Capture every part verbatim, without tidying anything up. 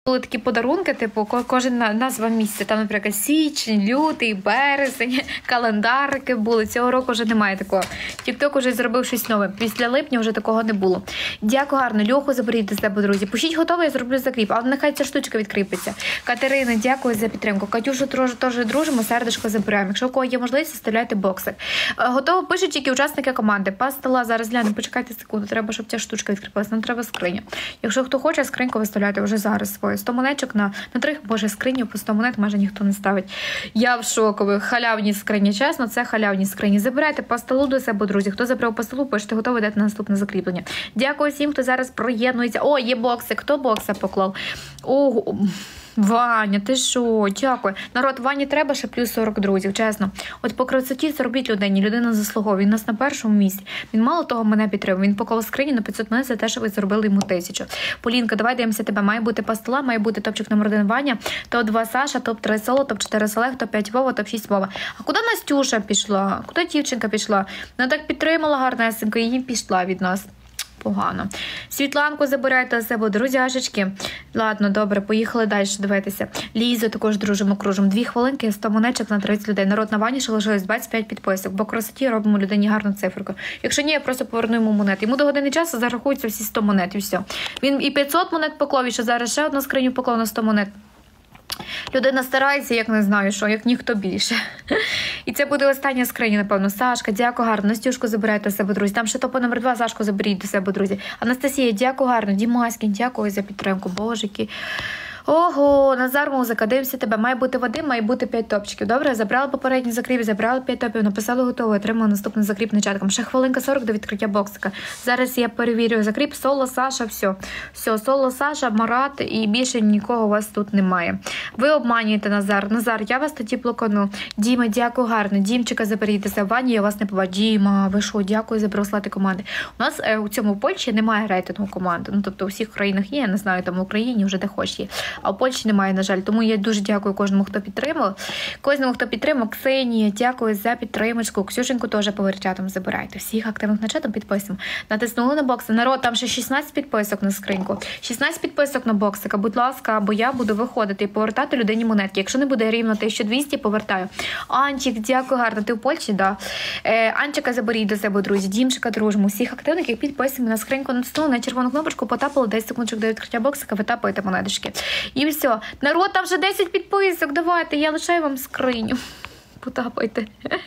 Були такі подарунки, типу, кожен назва місяця. Там, наприклад, січень, лютий, березень, календарики були. Цього року вже немає такого. Тік-ток вже зробив щось нове. Після липня вже такого не було. Дякую гарно. Льоху заберіть до себе, друзі. Пишіть готово, я зроблю закріп. Але нехай ця штучка відкріпиться. Катерина, дякую за підтримку. Катюшу теж дружимо, сердечко забираємо. Якщо у кого є можливість, вставляйте боксик. Готово пишуть тільки учасники команди. Пастила, зараз гляну, почекайте секунду. Треба, щоб ця штучка відкріпилася. Нам треба скриня. Якщо хто хоче, скриньку виставляйте вже зараз свою. сто монетчик на, на три, боже, скрині по сто монет майже ніхто не ставить. Я в шокові. Халявні скрині, чесно, це халявні скрині. Забирайте по столу до себе, друзі. Хто забрав по столу, пишете, готові дати на наступне закріплення. Дякую всім, хто зараз приєднується. О, є бокси. Хто бокса поклав? Ого. Ваня, ти що? Дякую. Народ, Вані треба ще плюс сорок друзів, чесно. От по красоті це робіть людині, людина заслуговує. Він у нас на першому місці. Він мало того мене підтримав. Він поклав скрині на п'ятсот монет за те, що ви зробили йому тисячу. Полінка, давай дивимося тебе. Має бути пастила, має бути топчик номер один Ваня, топ два Саша, топ три Соло, топ чотири Олег, топ п'ять Вова, топ шість Вова. А куди Настюша пішла? Куди дівчинка пішла? Вона так підтримала гарнесенько, і її пішла від нас. Погано. Світланку забирайте до себе, друзяшечки. Ладно, добре, поїхали далі дивитися. Лізу також дружимо, кружимо. Дві хвилинки, сто монеток на тридцять людей. Народ, на Вані ще лишилось двадцять п'ять підписок, бо красоті робимо людині гарну циферку. Якщо ні, я просто поверну йому монети. Йому до години часу зарахуються всі сто монет і все. Він і п'ятсот монет поклав, і ще зараз ще одну скриню поклав на сто монет. Людина старається, як не знаю що, як ніхто більше. І це буде остання скриня, напевно. Сашка, дякую гарно. Настюшку забирайте до себе, друзі. Там ще топ номер два, Сашку заберіть до себе, друзі. Анастасія, дякую гарно. Дімаськін, дякую за підтримку. Божики. Ого, Назар Музика, дивимося тебе. Має бути Вадим, має бути п'ять топчиків. Добре, забрали попередній закріп, забрали п'ять топів, написали готово, отримали наступний закріп начатком. Ще хвилинка сорок до відкриття боксика. Зараз я перевірю закріп. Соло, Саша, все. Все, Соло, Саша, Марат і більше нікого у вас тут немає. Ви обманюєте, Назар. Назар, я вас тоді блокану. Діма, дякую гарно. Дімчика заберітеся. Вані, я вас не побачу. Діма, ви що, дякую за браслети команди. У нас е, у цьому Польщі немає рейтингу команди. Ну, тобто у всіх країнах є, я не знаю, там в Україні вже де хоч є. А в Польщі немає, на жаль. Тому я дуже дякую кожному, хто підтримав. Кожному, хто підтримав. Ксенія, дякую за підтримочку. Ксюшеньку теж по чатам забирайте. Всіх активних на чатом підписуємо. Натиснули на бокси. Народ, там ще шістнадцять підписок на скриньку. шістнадцять підписок на боксика. Будь ласка, або я буду виходити і повертати людині монетки. Якщо не буде рівно тисяча двісті, повертаю. Анчик, дякую гарно. Ти в Польщі? Да. Е, Анчика заберіть до себе, друзі. Дімчика дружимо. Всіх активних підписуємо на скриньку. Натиснули на червону кнопочку, потапали десять секундочок до відкриття боксика, ви тапаєте монеточки. І все. Народ, там вже десять підписок, давайте, я лишаю вам скриню. Потапайте.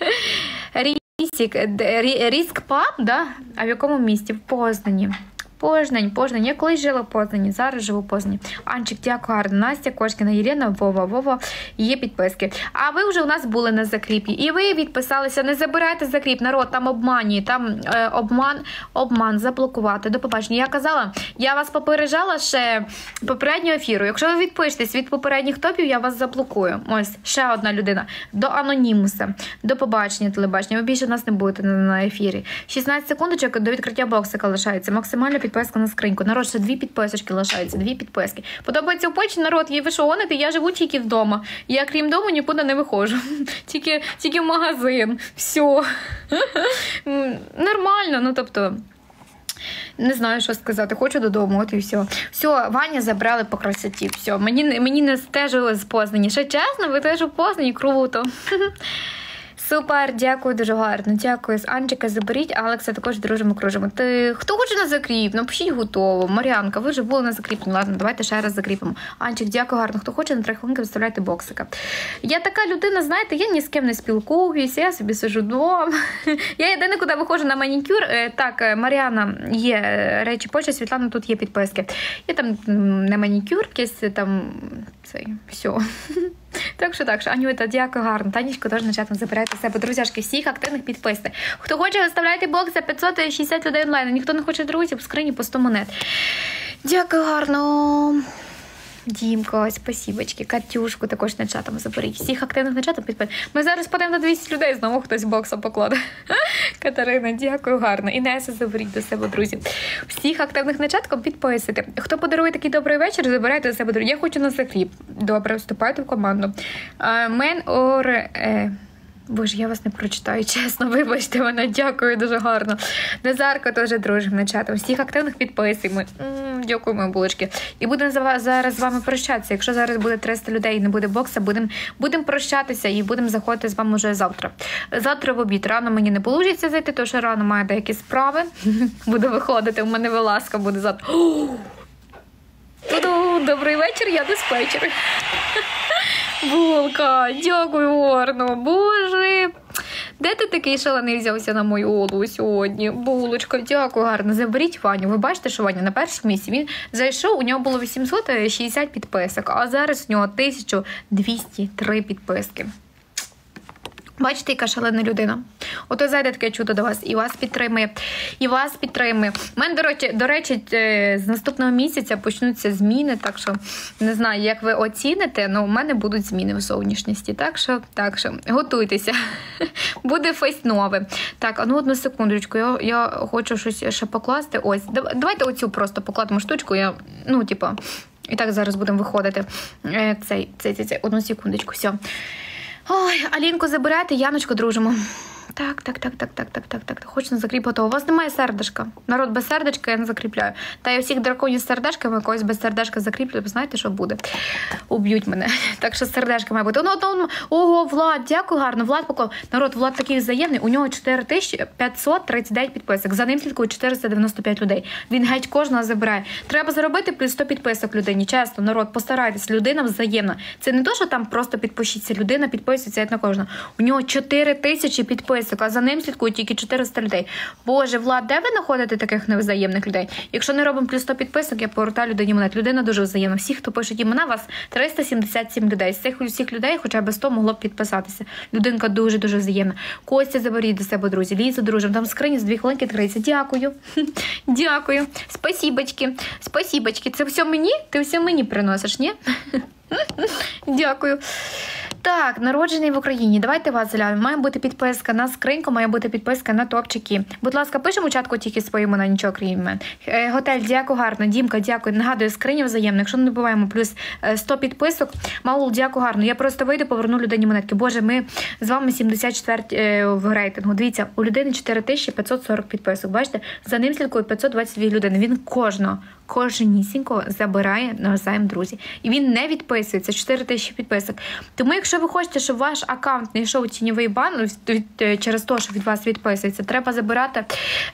Рісік, Ріск Паб, да? А в якому місті? В Познані. Познань, Познань. Я колись жила в Познані, зараз живу в Познані. Анчик, дякую гарно. Настя, Кошкіна, Єлена, Вова, Вова. Є підписки. А ви вже у нас були на закріпі. І ви відписалися. Не забирайте закріп. Народ, там обманює. Там е, обман, обман, заблокувати. До побачення. Я казала, я вас попереджала ще попереднього ефіру. Якщо ви відпишетесь від попередніх топів, я вас заблокую. Ось, ще одна людина. До анонімуса. До побачення, телебачення. Ви більше у нас не будете на, на ефірі. шістнадцять секундочок до відкриття боксика лишається. Максимально підписка на скриньку. Народ, ще дві підписочки лишаються, дві підписки. Подобається в Польщі, народ, є ви що гоните, я живу тільки вдома. Я, крім дому, нікуди не виходжу. Тільки, тільки в магазин. Все. Нормально, ну, тобто... Не знаю, що сказати. Хочу додому, от і все. Все, Ваня забрали по красоті. Все, мені, мені не стежили з Познані. Ще чесно, ви теж у Познані, круто. Супер, дякую, дуже гарно. Дякую. З Анчика заберіть, Алекса також дружимо, кружимо. Ти хто хоче на закріп? Напишіть готово. Мар'янка, ви вже були на закріпленні. Ладно, давайте ще раз закріпимо. Анчик, дякую, гарно. Хто хоче, на три хвилинки виставляйте боксика. Я така людина, знаєте, я ні з ким не спілкуюся, я собі сижу вдома. Я єдине, куди виходжу на манікюр. Так, Мар'яна, є речі Польщі, Світлана, тут є підписки. Я там на манікюр, якесь там, цей, все. Так що, так що, Анюта, дякую, гарно. Танечко теж на чатом забирайте себе. Друзяшки, всіх активних підписуйте. Хто хоче, виставляйте бокс за п'ятсот шістдесят людей онлайн. Ніхто не хоче друзів, в скрині по сто монет. Дякую, гарно. Дімко, спасибочки. Катюшку також на чатом заберіть. Всіх активних на чатом підписуйте. Ми зараз падемо на двісті людей, знову хтось боксом покладе. Катерина, дякую, гарно. Інеса, заберіть до себе, друзі. Всіх активних на чатком підписуйте. Хто подарує такий добрий вечір, забирайте до себе, друзі. Я хочу на закріп. Добре, вступайте в команду. Мен ор... Боже, я вас не прочитаю, чесно, вибачте мене, дякую, дуже гарно. Назарко теж дружимо на чатом. Всіх активних підписуємо. М-м, дякую, мої булочки. І будемо зараз з вами прощатися. Якщо зараз буде триста людей і не буде бокса, будемо будем прощатися і будемо заходити з вами вже завтра. Завтра в обід. Рано мені не вийде зайти, тому що рано маю деякі справи. Буду виходити, у мене вилазка буде завтра. Добрий вечір, я диспетчер. Булка, дякую, гарно. Боже, де ти такий шалений взявся на мою голову сьогодні? Булочка, дякую, гарно. Заберіть Ваню. Ви бачите, що Ваня на першому місці. Він зайшов, у нього було вісімсот шістдесят підписок, а зараз у нього тисяча двісті три підписки. Бачите, яка шалена людина. Ото зайде таке чудо до вас, і вас підтримує, і вас підтримує. У мене, до речі, до речі, з наступного місяця почнуться зміни, так що, не знаю, як ви оціните, але у мене будуть зміни в зовнішності, так що, так що, готуйтеся. Буде фейс нове. Так, а ну одну секундочку, я, я хочу щось ще покласти. Ось, давайте оцю просто покладемо штучку, я, ну, типа, і так зараз будемо виходити. Цей, цей, цей, цей, одну секундочку, все. Ой, Алінку забирайте, Яночку дружимо. Так, так, так, так, так, так, так, так. Хочу на закріп готово. У вас немає сердечка. Народ без сердечка я не закріпляю. Та я всіх драконів з сердечками, когось без сердечка закріплю, ви знаєте, що буде? Уб'ють мене. Так що сердечка має бути. Ну, ну, ого, Влад, дякую, гарно. Влад поклав. Народ, Влад такий взаємний. У нього чотири тисячі п'ятсот тридцять дев'ять підписок. За ним слідкують чотириста дев'яносто п'ять людей. Він геть кожного забирає. Треба заробити плюс сто підписок людині. Чесно, народ, постарайтесь. Людина взаємна. Це не то, що там просто підпишіться. Людина підписується як на кожного. У нього чотири тисячі підписок. А за ним слідкують тільки чотириста людей. Боже, Влад, де ви знаходите таких невзаємних людей? Якщо не робимо плюс сто підписок, я повертаю людині монет. Людина дуже взаємна. Всі, хто пишуть імена, вас триста сімдесят сім людей. З цих усіх людей хоча б сто могло б підписатися. Людинка дуже-дуже взаємна. Костя, заберіть до себе, друзі. Лізу, дружимо. Там скрині з дві хвилинки відкриється. Дякую. Дякую. Спасібочки. Спасібочки. Це все мені? Ти все мені приносиш, ні? Дякую. Так, народжений в Україні. Давайте вас заглянемо. Має бути підписка на скриньку, має бути підписка на топчики. Будь ласка, пишемо у чатку тільки свої імена, нічого крім імен. Е, готель, дякую, гарно. Дімка, дякую. Нагадую, скриня взаємна. Якщо не добуваємо плюс сто підписок, Маул, дякую, гарно. Я просто вийду, поверну людині монетки. Боже, ми з вами сімдесят четвертий е, в рейтингу. Дивіться, у людини чотири тисячі п'ятсот сорок підписок. Бачите? За ним слідкує п'ятсот двадцять дві людини. Він кожного, кожнісінько забирає навзаєм, друзі. І він не відписується. чотири тисячі підписок. Тому, якщо ви хочете, щоб ваш аккаунт не йшов у тіньовий бан від, від, через те, що від вас відписується, треба забирати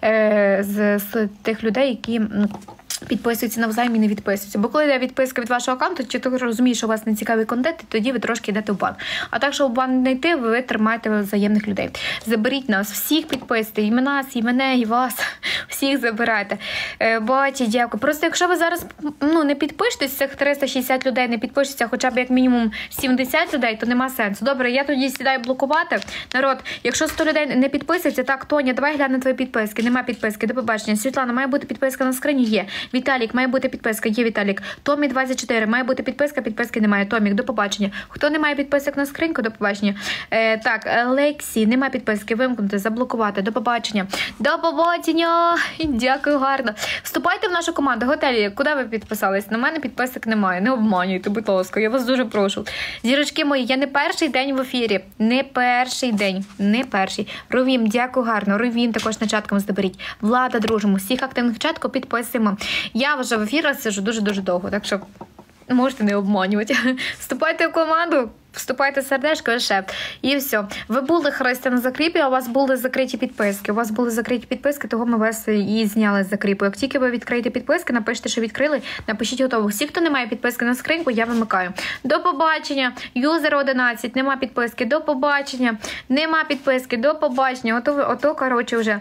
е, з, з тих людей, які підписуються навзаєм і не відписуються. Бо коли йде відписка від вашого аккаунту, чи ти розумієш, що у вас не цікавий контент, тоді ви трошки йдете в бан. А так, щоб в бан не йти, ви тримаєте взаємних людей. Заберіть нас, всіх підписуйте, і мене, і мене, і вас, всіх забирайте. Е, Баті, дякую. Просто якщо ви зараз ну, не підпишетесь, цих триста шістдесят людей не підпишуться, хоча б як мінімум сімдесят людей, то нема сенсу. Добре, я тоді сідаю блокувати. Народ, якщо сто людей не підписується, так, Тоня, давай глянемо твої підписки. Нема підписки, до побачення. Світлана, має бути підписка на скрині? Є. Віталік, має бути підписка, є Віталік. Томі двадцять чотири, має бути підписка, підписки немає. Томік, до побачення. Хто не має підписок на скриньку, до побачення. Е, так, Лексі, немає підписки, вимкнути, заблокувати, до побачення. До побачення! Дякую, гарно. Вступайте в нашу команду. Готелі, куди ви підписались? На мене підписок немає, не обманюйте, будь ласка, я вас дуже прошу. Зірочки мої, я не перший день в ефірі, не перший день, не перший. Ровім, дякую, гарно. Ровім також на чаткам заберіть. Влада, дружимо, всіх активних в чатку підписуємо. Я вже в ефірах сиджу дуже-дуже довго, так що можете не обманювати. Вступайте в команду, вступайте сердечко і ще. І все. Ви були, Христя, на закріпі, а у вас були закриті підписки. У вас були закриті підписки, того ми вас і зняли з закріпу. Як тільки ви відкриєте підписки, напишіть, що відкрили, напишіть готово. Всі, хто не має підписки на скриньку, я вимикаю. До побачення. Юзер одинадцять, нема підписки. До побачення. Нема підписки. До побачення. Ото, ото коротше, вже...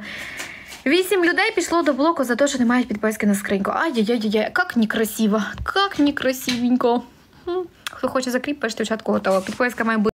Вісім людей пішло до блоку за те, що не мають підписки на скриньку. Ай-яй-яй-яй, як некрасиво, як некрасивенько. Хто хоче закріп, пишіть в чатку готово. Підписка має бути.